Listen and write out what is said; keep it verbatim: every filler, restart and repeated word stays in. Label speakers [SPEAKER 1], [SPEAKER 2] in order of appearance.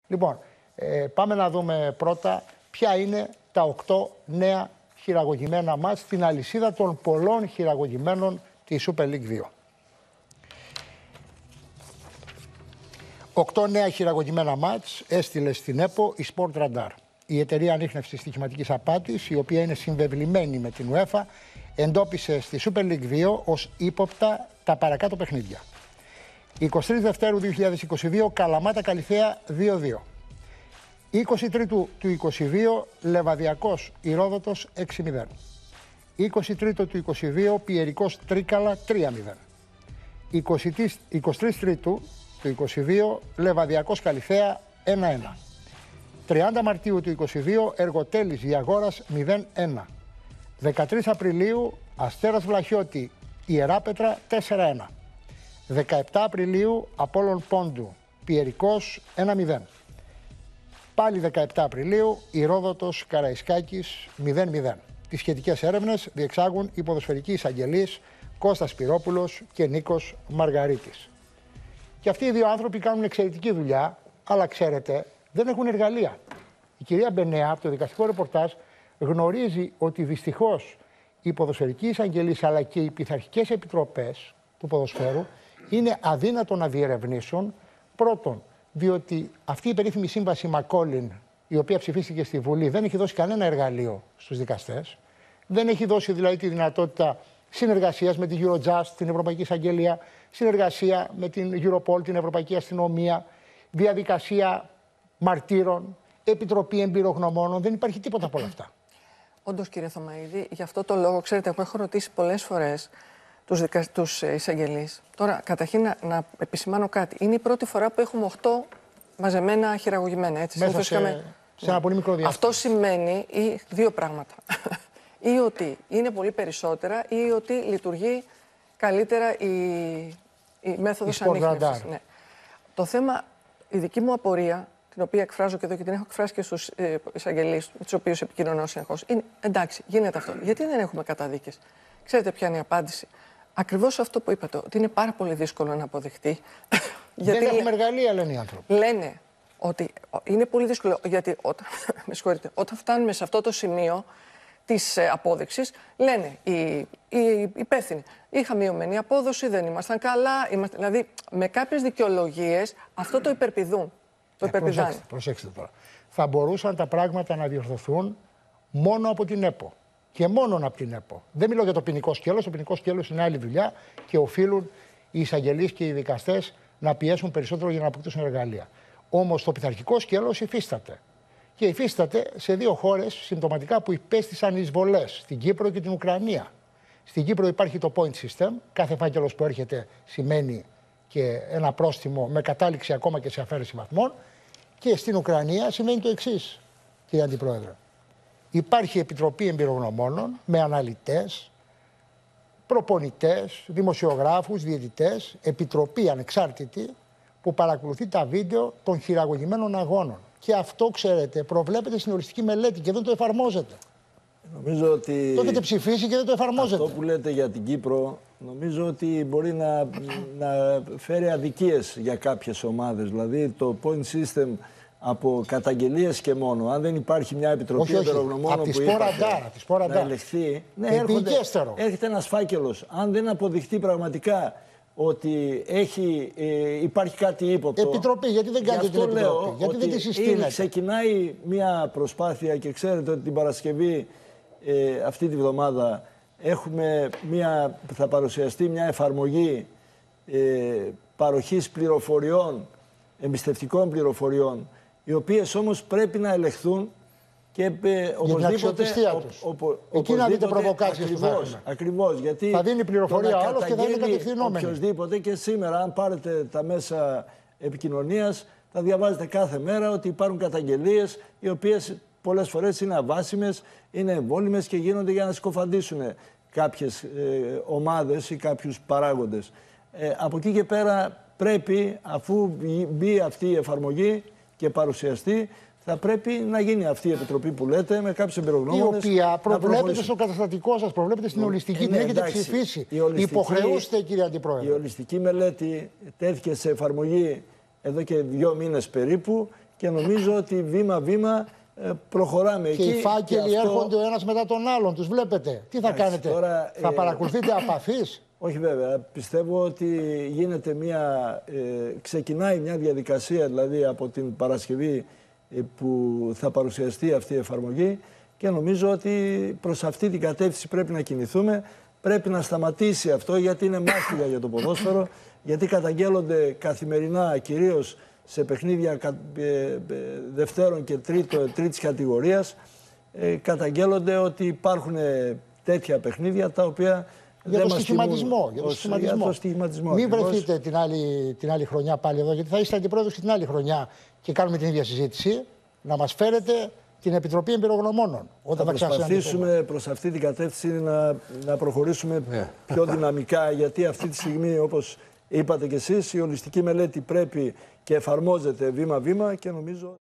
[SPEAKER 1] Λοιπόν, ε, πάμε να δούμε πρώτα ποια είναι τα οκτώ νέα χειραγωγημένα μάτς στην αλυσίδα των πολλών χειραγωγημένων της Super League δύο. Οκτώ νέα χειραγωγημένα μάτς έστειλε στην ΕΠΟ η Sport Radar. Η εταιρεία ανίχνευσης στοιχηματικής απάτης, η οποία είναι συμβεβλημένη με την UEFA, εντόπισε στη Super League δύο ως ύποπτα τα παρακάτω παιχνίδια. εικοστή τρίτη Δευτέρου δύο χιλιάδες είκοσι δύο, Καλαμάτα Καλιθέα δύο δύο. είκοσι τρίτου του είκοσι δύο, Λεβαδιακός Ηρόδοτος έξι μηδέν. είκοσι τρίτου του είκοσι δύο, Πιερικός Τρίκαλα τρία μηδέν. εικοστή τρίτη Τρίτου του είκοσι δύο, Λεβαδιακός Καλιθέα ένα ένα. τριάντα Μαρτίου του είκοσι δύο, Εργοτέλης Διαγόρας μηδέν ένα. δεκατρείς Απριλίου, Αστέρας Βλαχιώτη Ιεράπετρα τέσσερα ένα. δεκαεπτά Απριλίου, Απόλλων Πόντου Πιερικός ένα μηδέν. Πάλι δεκαεπτά Απριλίου, Ηρόδοτος Καραϊσκάκης μηδέν μηδέν. Τις σχετικές έρευνες διεξάγουν οι ποδοσφαιρικοί εισαγγελείς Κώστας Σπυρόπουλος και Νίκος Μαργαρίτης. Και αυτοί οι δύο άνθρωποι κάνουν εξαιρετική δουλειά, αλλά ξέρετε, δεν έχουν εργαλεία. Η κυρία Μπενέα, από το δικαστικό ρεπορτάζ, γνωρίζει ότι δυστυχώς οι ποδοσφαιρικοί εισαγγελείς αλλά και οι πειθαρχικές επιτροπές του ποδοσφαίρου είναι αδύνατο να διερευνήσουν. Πρώτον, διότι αυτή η περίφημη σύμβαση Μακόλιν, η οποία ψηφίστηκε στη Βουλή, δεν έχει δώσει κανένα εργαλείο στους δικαστές. Δεν έχει δώσει δηλαδή τη δυνατότητα συνεργασίας με την Eurojust, την Ευρωπαϊκή Εισαγγελία, συνεργασία με την Europol, την Ευρωπαϊκή Αστυνομία, διαδικασία μαρτύρων, επιτροπή εμπειρογνωμόνων. Δεν υπάρχει τίποτα από όλα αυτά.
[SPEAKER 2] Όντως, κύριε Θωμαΐδη, γι' αυτό το λόγο, ξέρετε, εγώ έχω ρωτήσει πολλές φορές τους, δικα... τους εισαγγελείς. Τώρα, καταρχήν να, να επισημάνω κάτι. Είναι η πρώτη φορά που έχουμε οκτώ μαζεμένα χειραγωγημένα. Έτσι.
[SPEAKER 1] Μέσα σε,
[SPEAKER 2] είχαμε...
[SPEAKER 1] σε ένα πολύ μικρό διάστημα.
[SPEAKER 2] Αυτό σημαίνει ή δύο πράγματα. Ή ότι είναι πολύ περισσότερα ή ότι λειτουργεί καλύτερα η, η μέθοδος ανίχνευσης. Ναι. Το θέμα, η δική μου απορία, την οποία εκφράζω και εδώ και την έχω εκφράσει και στους ε, εισαγγελείς με τους οποίους επικοινωνώ συνεχώς, είναι εντάξει, γίνεται αυτό. Γιατί δεν έχουμε καταδίκες? Ξέρετε ποια είναι η απάντηση? Ακριβώς αυτό που είπατε, ότι είναι πάρα πολύ δύσκολο να αποδειχτεί.
[SPEAKER 1] Γιατί δεν έχουμε εργαλεία, λένε οι άνθρωποι.
[SPEAKER 2] Λένε ότι είναι πολύ δύσκολο, γιατί όταν, με συγχωρείτε, όταν φτάνουμε σε αυτό το σημείο της ε, απόδειξης, λένε οι, οι υπεύθυνοι, είχα μειωμένη απόδοση, δεν ήμασταν καλά, είμαστε, δηλαδή με κάποιες δικαιολογίες αυτό το υπερπηδούν. Το
[SPEAKER 1] ε, προσέξτε, προσέξτε τώρα. Θα μπορούσαν τα πράγματα να διορθωθούν μόνο από την ΕΠΟ. Και μόνο από την ΕΠΟ. Δεν μιλώ για το ποινικό σκέλος. Το ποινικό σκέλος είναι άλλη δουλειά και οφείλουν οι εισαγγελείς και οι δικαστές να πιέσουν περισσότερο για να αποκτήσουν εργαλεία. Όμως το πειθαρχικό σκέλος υφίσταται. Και υφίσταται σε δύο χώρες συμπτωματικά που υπέστησαν εισβολές, στην Κύπρο και την Ουκρανία. Στην Κύπρο υπάρχει το point system. Κάθε φάκελος που έρχεται σημαίνει και ένα πρόστιμο με κατάληξη ακόμα και σε αφαίρεση βαθμών. Και στην Ουκρανία σημαίνει το εξής, κύριε Αντιπρόεδρε. Υπάρχει επιτροπή εμπειρογνωμόνων με αναλυτές, προπονητές, δημοσιογράφους, διαιτητές, επιτροπή ανεξάρτητη που παρακολουθεί τα βίντεο των χειραγωγημένων αγώνων. Και αυτό, ξέρετε, προβλέπεται στην οριστική μελέτη και δεν το εφαρμόζεται.
[SPEAKER 3] Νομίζω ότι
[SPEAKER 1] το έχετε ψηφίσει και δεν το εφαρμόζεται.
[SPEAKER 3] Αυτό που λέτε για την Κύπρο, νομίζω ότι μπορεί να, να φέρει αδικίες για κάποιες ομάδες. Δηλαδή το point system από καταγγελίες και μόνο. Αν δεν υπάρχει μια επιτροπή εμπειρογνωμόνων που είπατε να ελεγχθεί, ναι, έρχονται, έρχεται ένας φάκελος. Αν δεν αποδειχτεί πραγματικά ότι έχει, ε, υπάρχει κάτι ύποπτο.
[SPEAKER 1] Επιτροπή, γιατί δεν κάνετε την επιτροπή, γιατί δεν τη συστήνετε?
[SPEAKER 3] Ξεκινάει μια προσπάθεια και ξέρετε ότι την Παρασκευή ε, αυτή τη βδομάδα έχουμε μια, θα παρουσιαστεί μια εφαρμογή ε, παροχής πληροφοριών, εμπιστευτικών πληροφοριών, οι οποίες όμως πρέπει να ελεγχθούν και ε, οπωσδήποτε.
[SPEAKER 1] Εκεί να δείτε προβοκάσεις που θα έχουμε.
[SPEAKER 3] Ακριβώς, γιατί
[SPEAKER 1] θα δίνει πληροφορία άλλος και θα είναι κατευθυνόμενη.
[SPEAKER 3] Οποιοςδήποτε, και σήμερα, αν πάρετε τα μέσα επικοινωνίας, θα διαβάζετε κάθε μέρα ότι υπάρχουν καταγγελίες οι οποίες πολλές φορές είναι αβάσιμες, είναι εμβόλυμες και γίνονται για να σκοφαντήσουν κάποιες ε, ομάδες ή κάποιους παράγοντες. Ε, από εκεί και πέρα πρέπει, αφού μπει αυτή η εφαρμογή και παρουσιαστεί, θα πρέπει να γίνει αυτή η επιτροπή που λέτε με κάποιους εμπειρογνώμονες.
[SPEAKER 1] Η οποία προβλέπεται στο καταστατικό σας, προβλέπεται στην ολιστική, ε, ναι, την έχετε εντάξει, ψηφίσει. Υποχρεούστε, κύριε Αντιπρόεδρε.
[SPEAKER 3] Η ολιστική μελέτη τέθηκε σε εφαρμογή εδώ και δύο μήνες περίπου και νομίζω ότι βήμα-βήμα προχωράμε
[SPEAKER 1] και
[SPEAKER 3] εκεί.
[SPEAKER 1] Οι φάκελοι
[SPEAKER 3] και αυτό...
[SPEAKER 1] έρχονται ο ένας μετά τον άλλον, τους βλέπετε. Τι θα Άξι, κάνετε, τώρα, θα ε... παρακολουθείτε απαθείς?
[SPEAKER 3] Όχι βέβαια. Πιστεύω ότι γίνεται μια, ε, ξεκινάει μια διαδικασία, δηλαδή από την Παρασκευή ε, που θα παρουσιαστεί αυτή η εφαρμογή, και νομίζω ότι προς αυτή την κατεύθυνση πρέπει να κινηθούμε. Πρέπει να σταματήσει αυτό, γιατί είναι μάστιγα για το ποδόσφαιρο, γιατί καταγγέλλονται καθημερινά, κυρίως σε παιχνίδια δευτέρων και τρίτο, τρίτης κατηγορίας, ε, καταγγέλλονται ότι υπάρχουν τέτοια παιχνίδια τα οποία
[SPEAKER 1] για
[SPEAKER 3] δεν
[SPEAKER 1] το
[SPEAKER 3] μας
[SPEAKER 1] στοιχηματισμό.
[SPEAKER 3] Για το στοιχηματισμό. Για το στοιχηματισμό.
[SPEAKER 1] Μην
[SPEAKER 3] ακριβώς.
[SPEAKER 1] βρεθείτε την άλλη, την άλλη χρονιά πάλι εδώ, γιατί θα είστε αντιπρόεδρος και την άλλη χρονιά και κάνουμε την ίδια συζήτηση, να μας φέρετε την Επιτροπή Εμπειρογνωμόνων. Όταν
[SPEAKER 3] θα προσπαθήσουμε προς αυτή την κατεύθυνση να, να προχωρήσουμε yeah. πιο δυναμικά, γιατί αυτή τη στιγμή, όπως είπατε κι εσείς, η ολιστική μελέτη πρέπει και εφαρμόζεται βήμα-βήμα και νομίζω...